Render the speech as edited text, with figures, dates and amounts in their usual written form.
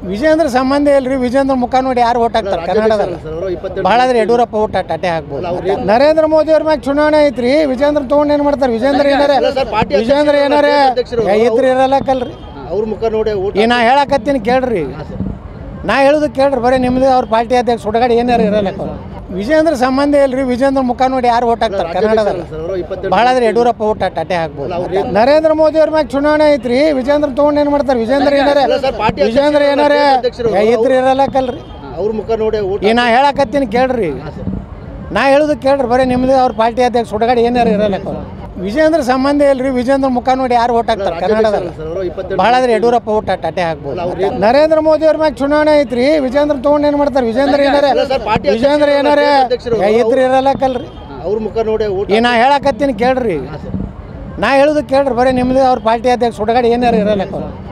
ವಿಜೇಂದ್ರ ಸಂಬಂಧ ಇಲ್ರಿ. ವಿಜೇಂದ್ರ ಮುಖ ನೋಡಿ ಯಾರು ಓಟ್ ಹಾಕ್ತಾರೆ ಕರ್ನಾಟಕದಲ್ಲಿ? ಭಾಳ ಆದ್ರೆ ಯಡಿಯೂರಪ್ಪ ಓಟ್ ಅಟ್ಟೆ ಹಾಕ್ಬೋದು. ನರೇಂದ್ರ ಮೋದಿ ಅವ್ರ ಮ್ಯಾಗ ಚುನಾವಣೆ ಐತ್ರಿ. ವಿಜೇಂದ್ರ ತೊಗೊಂಡು ಏನು ಮಾಡ್ತಾರೆ? ವಿಜೇಂದ್ರ ಏನಾರೇ ಇದ್ರಿ ಇರಲ್ಲಕ್ಕಲ್ರಿ. ಅವ್ರ ಮುಖ ನೋಡಿ ಈ ನಾ ಹೇಳಕತ್ತೀನಿ ಕೇಳ್ರಿ. ನಾ ಹೇಳುದು ಕೇಳ್ರಿ. ಬರೀ ನಿಮ್ದು ಅವ್ರ ಪಾರ್ಟಿ ಅಧ್ಯಕ್ಷ ಸುಡಗಾಡಿ ಏನಾರು ಇರಲ್ಲಕ್ಕ. ವಿಜೇಂದ್ರ ಸಂಬಂಧ ಇಲ್ರಿ. ವಿಜೇಂದ್ರ ಮುಖ ನೋಡಿ ಯಾರು ಓಟ್ ಹಾಕ್ತಾರೆ ಕರ್ನಾಟಕದಲ್ಲಿ? ಭಾಳ ಆದ್ರೆ ಯಡಿಯೂರಪ್ಪ ಓಟ್ ಅಟ್ಟೆ ಹಾಕ್ಬೋದು. ನರೇಂದ್ರ ಮೋದಿ ಅವ್ರ ಮ್ಯಾಗ ಚುನಾವಣೆ ಐತ್ರಿ. ವಿಜೇಂದ್ರ ತೊಗೊಂಡು ಏನು ಮಾಡ್ತಾರೆ? ವಿಜೇಂದ್ರ ಏನಾರೇ ಇದ್ರಿ ಇರಲ್ಲಕ್ಕಲ್ರಿ. ಅವ್ರ ಮುಖ ನೋಡಿ ಈ ನಾ ಹೇಳಕತ್ತೀನಿ ಕೇಳ್ರಿ. ನಾ ಹೇಳುದು ಕೇಳ್ರಿ. ಬರೀ ನಿಮ್ದು ಅವ್ರ ಪಾರ್ಟಿ ಅಧ್ಯಕ್ಷ ಸುಡಗಾಡಿ ಏನಾರು ಇರಲ್ಲಕ್ಕ. ವಿಜೇಂದ್ರ ಸಂಬಂಧ ಇಲ್ರಿ. ವಿಜೇಂದ್ರ ಮುಖ ನೋಡಿ ಯಾರು ಓಟ್ ಹಾಕ್ತಾರೆ ಕರ್ನಾಟಕದಲ್ಲಿ? ಭಾಳ ಆದ್ರೆ ಯಡಿಯೂರಪ್ಪ ಓಟ್ ಅಟ್ಟೆ ಹಾಕ್ಬೋದು. ನರೇಂದ್ರ ಮೋದಿ ಅವ್ರ ಮ್ಯಾಗ ಚುನಾವಣೆ ಐತ್ರಿ. ವಿಜೇಂದ್ರ ತೊಗೊಂಡು ಏನು ಮಾಡ್ತಾರೆ? ವಿಜೇಂದ್ರ ಏನಾರೇ ಇದ್ರಿ ಇರಲ್ಲಕ್ಕಲ್ರಿ. ಅವ್ರ ಮುಖ ನೋಡಿ ಈ ನಾ ಹೇಳಕತ್ತೀನಿ ಕೇಳ್ರಿ. ನಾ ಹೇಳುದು ಕೇಳ್ರಿ. ಬರೀ ನಿಮ್ದು ಅವ್ರ ಪಾರ್ಟಿ ಅಧ್ಯಕ್ಷ ಸುಡಗಾಡಿ ಏನಾರು ಇರಲ್ಲಕ್ಕ.